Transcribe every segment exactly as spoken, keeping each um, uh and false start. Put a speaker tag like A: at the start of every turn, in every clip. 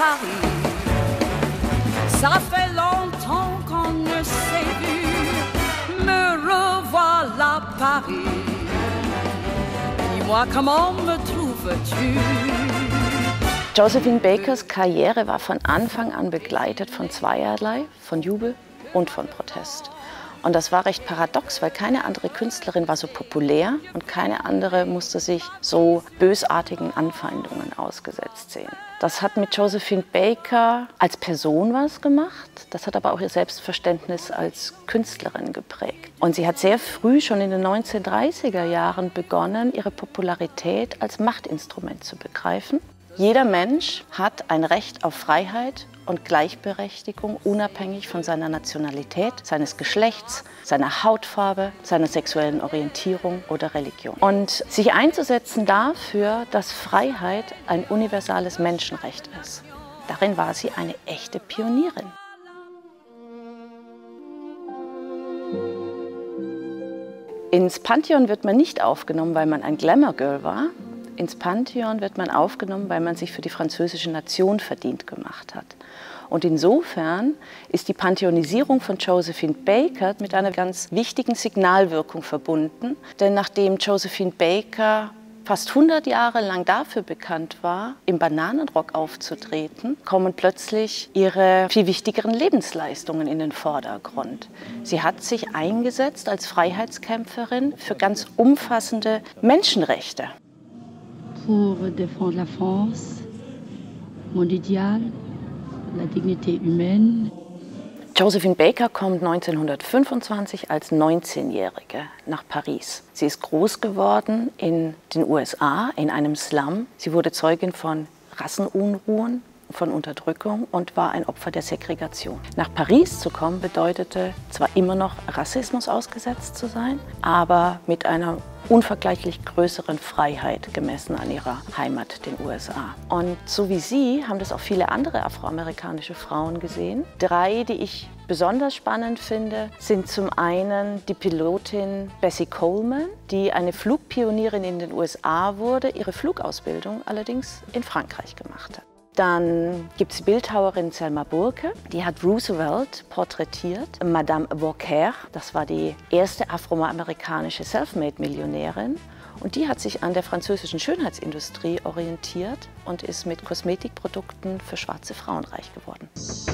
A: Paris. Ça fait longtemps qu'on ne s'est vu, me revoilà Paris. Dis-moi, comment me trouves-tu?
B: Josephine Bakers Karriere war von Anfang an begleitet von zweierlei, von Jubel und von Protest. Und das war recht paradox, weil keine andere Künstlerin war so populär und keine andere musste sich so bösartigen Anfeindungen ausgesetzt sehen. Das hat mit Josephine Baker als Person was gemacht, das hat aber auch ihr Selbstverständnis als Künstlerin geprägt. Und sie hat sehr früh, schon in den neunzehnhundertdreißiger Jahren, begonnen, ihre Popularität als Machtinstrument zu begreifen. Jeder Mensch hat ein Recht auf Freiheit und Gleichberechtigung, unabhängig von seiner Nationalität, seines Geschlechts, seiner Hautfarbe, seiner sexuellen Orientierung oder Religion. Und sich einzusetzen dafür, dass Freiheit ein universales Menschenrecht ist, darin war sie eine echte Pionierin. Ins Pantheon wird man nicht aufgenommen, weil man ein Glamour-Girl war. Ins Pantheon wird man aufgenommen, weil man sich für die französische Nation verdient gemacht hat. Und insofern ist die Pantheonisierung von Josephine Baker mit einer ganz wichtigen Signalwirkung verbunden. Denn nachdem Josephine Baker fast hundert Jahre lang dafür bekannt war, im Bananenrock aufzutreten, kommen plötzlich ihre viel wichtigeren Lebensleistungen in den Vordergrund. Sie hat sich eingesetzt als Freiheitskämpferin für ganz umfassende Menschenrechte.
C: Pour défendre la France, mon idéal, la dignité humaine.
B: Josephine Baker kommt neunzehnhundertfünfundzwanzig als neunzehnjährige nach Paris. Sie ist groß geworden in den U S A, in einem Slum. Sie wurde Zeugin von Rassenunruhen, von Unterdrückung und war ein Opfer der Segregation. Nach Paris zu kommen bedeutete zwar immer noch Rassismus ausgesetzt zu sein, aber mit einer unvergleichlich größeren Freiheit gemessen an ihrer Heimat, den U S A. Und so wie sie haben das auch viele andere afroamerikanische Frauen gesehen. Drei, die ich besonders spannend finde, sind zum einen die Pilotin Bessie Coleman, die eine Flugpionierin in den U S A wurde, ihre Flugausbildung allerdings in Frankreich gemacht hat. Dann gibt es die Bildhauerin Selma Burke, die hat Roosevelt porträtiert. Madame Beaucaire, das war die erste afroamerikanische Selfmade-Millionärin. Und die hat sich an der französischen Schönheitsindustrie orientiert und ist mit Kosmetikprodukten für schwarze Frauen reich geworden.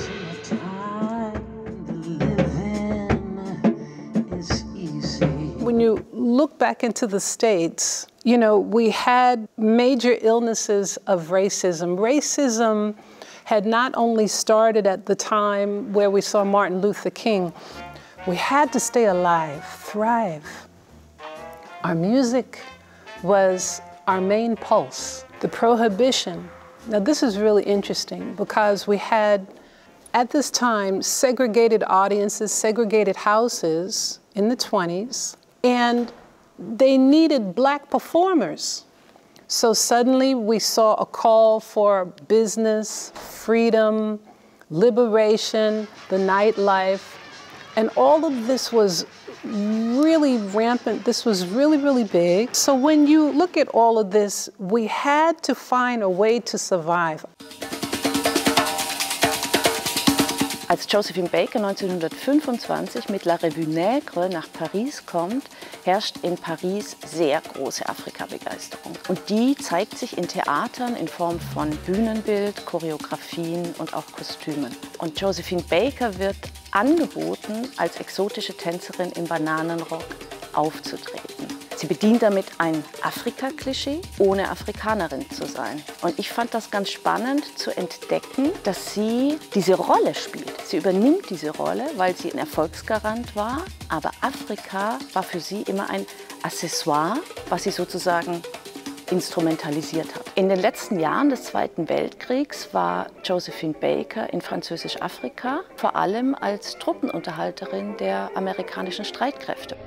D: When you look back into the States, you know, we had major illnesses of racism. Racism had not only started at the time where we saw Martin Luther King. We had to stay alive, thrive. Our music was our main pulse. The prohibition. Now this is really interesting because we had, at this time, segregated audiences, segregated houses in the twenties. And they needed black performers. So suddenly we saw a call for business, freedom, liberation, the nightlife. And all of this was really rampant. This was really, really big. So when you look at all of this, we had to find a way to survive.
B: Als Josephine Baker neunzehnhundertfünfundzwanzig mit La Revue Nègre nach Paris kommt, herrscht in Paris sehr große Afrika-Begeisterung. Und die zeigt sich in Theatern in Form von Bühnenbild, Choreografien und auch Kostümen. Und Josephine Baker wird angeboten, als exotische Tänzerin im Bananenrock aufzutreten. Sie bedient damit ein Afrika-Klischee, ohne Afrikanerin zu sein. Und ich fand das ganz spannend zu entdecken, dass sie diese Rolle spielt. Sie übernimmt diese Rolle, weil sie ein Erfolgsgarant war, aber Afrika war für sie immer ein Accessoire, was sie sozusagen instrumentalisiert hat. In den letzten Jahren des Zweiten Weltkriegs war Josephine Baker in Französisch-Afrika, vor allem als Truppenunterhalterin der amerikanischen Streitkräfte.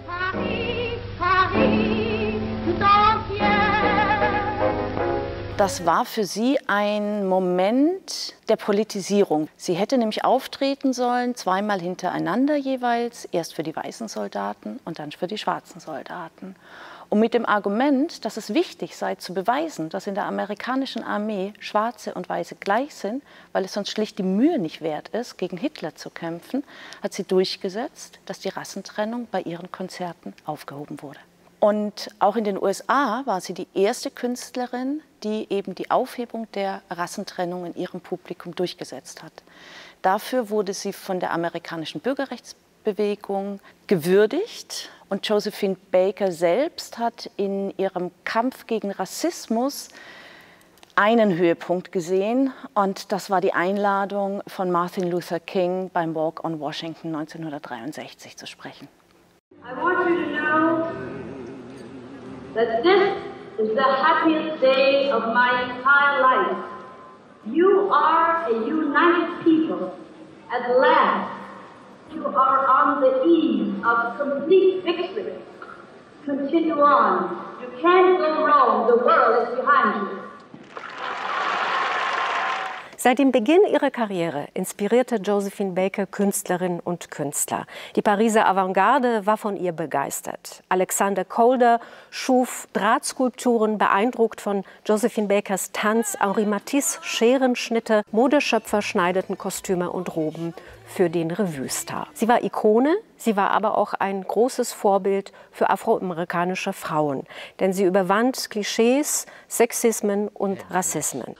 B: Das war für sie ein Moment der Politisierung. Sie hätte nämlich auftreten sollen, zweimal hintereinander jeweils, erst für die weißen Soldaten und dann für die schwarzen Soldaten. Und mit dem Argument, dass es wichtig sei, zu beweisen, dass in der amerikanischen Armee Schwarze und Weiße gleich sind, weil es sonst schlicht die Mühe nicht wert ist, gegen Hitler zu kämpfen, hat sie durchgesetzt, dass die Rassentrennung bei ihren Konzerten aufgehoben wurde. Und auch in den U S A war sie die erste Künstlerin, die eben die Aufhebung der Rassentrennung in ihrem Publikum durchgesetzt hat. Dafür wurde sie von der amerikanischen Bürgerrechtsbewegung gewürdigt. Und Josephine Baker selbst hat in ihrem Kampf gegen Rassismus einen Höhepunkt gesehen. Und das war die Einladung von Martin Luther King beim Walk on Washington neunzehnhundertdreiundsechzig zu sprechen.
E: I want you to know that this is the happiest day of my entire life. You are a united people. At last, you are on the eve of complete victory. Continue on. You can't go wrong. The world is behind you.
F: Seit dem Beginn ihrer Karriere inspirierte Josephine Baker Künstlerinnen und Künstler. Die Pariser Avantgarde war von ihr begeistert. Alexander Calder schuf Drahtskulpturen, beeindruckt von Josephine Bakers Tanz. Henri Matisse Scherenschnitte, Modeschöpfer schneideten Kostüme und Roben für den Revue-Star. Sie war Ikone, sie war aber auch ein großes Vorbild für afroamerikanische Frauen. Denn sie überwand Klischees, Sexismen und Rassismen.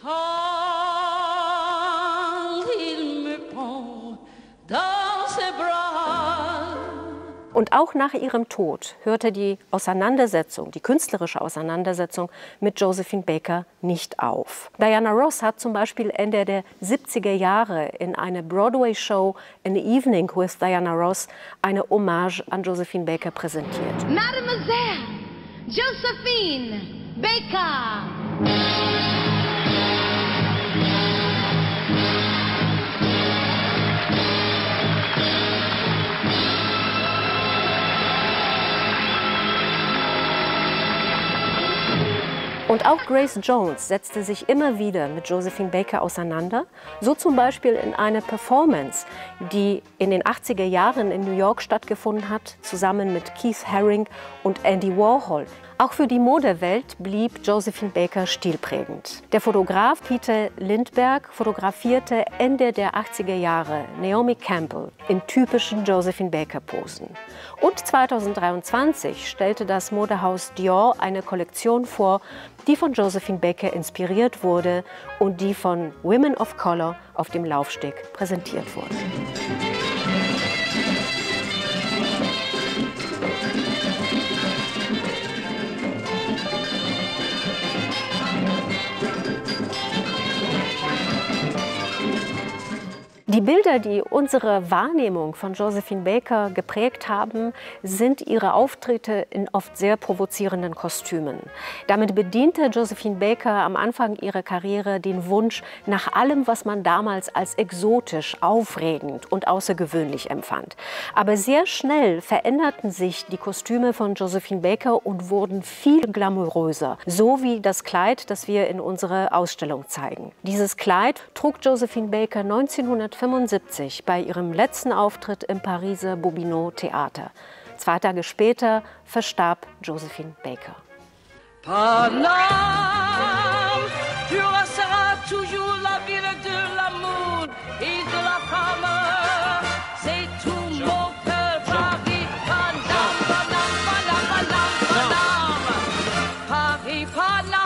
F: Und auch nach ihrem Tod hörte die Auseinandersetzung, die künstlerische Auseinandersetzung mit Josephine Baker nicht auf. Diana Ross hat zum Beispiel Ende der siebziger Jahre in einer Broadway-Show An Evening with Diana Ross eine Hommage an Josephine Baker präsentiert.
G: Mademoiselle Josephine Baker.
F: Und auch Grace Jones setzte sich immer wieder mit Josephine Baker auseinander, so zum Beispiel in einer Performance, die in den achtziger Jahren in New York stattgefunden hat, zusammen mit Keith Haring und Andy Warhol. Auch für die Modewelt blieb Josephine Baker stilprägend. Der Fotograf Peter Lindbergh fotografierte Ende der achtziger Jahre Naomi Campbell in typischen Josephine Baker-Posen. Und zweitausenddreiundzwanzig stellte das Modehaus Dior eine Kollektion vor, die von Josephine Baker inspiriert wurde und die von Women of Color auf dem Laufsteg präsentiert wurde. Die Bilder, die unsere Wahrnehmung von Josephine Baker geprägt haben, sind ihre Auftritte in oft sehr provozierenden Kostümen. Damit bediente Josephine Baker am Anfang ihrer Karriere den Wunsch nach allem, was man damals als exotisch, aufregend und außergewöhnlich empfand. Aber sehr schnell veränderten sich die Kostüme von Josephine Baker und wurden viel glamouröser, so wie das Kleid, das wir in unserer Ausstellung zeigen. Dieses Kleid trug Josephine Baker neunzehnhundertfünfundsiebzig bei ihrem letzten Auftritt im Pariser Bobino Theater. Zwei Tage später verstarb Josephine Baker.
A: Paname, tu resteras toujours la ville de l'amour et de la femme. C'est tout mon cœur, Paris, Paname, Paname, Paname, Paname, Paname. Paris, Paname.